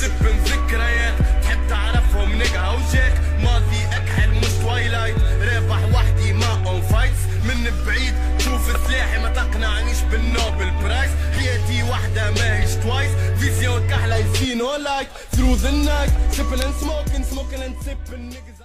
سبن ذكريات تحب تعرفهم نجا وجاك ماضي اكحل مش توايلايت رابح وحدي ما اون فايتس من بعيد تشوف سلاحي ما تقنعنيش بالنوبل برايس حياتي وحده ماهيش توايس فيزيون كحله يسي نو لايت ثرو ذا نايت سيبن اند سموكن اند سيبن نيجز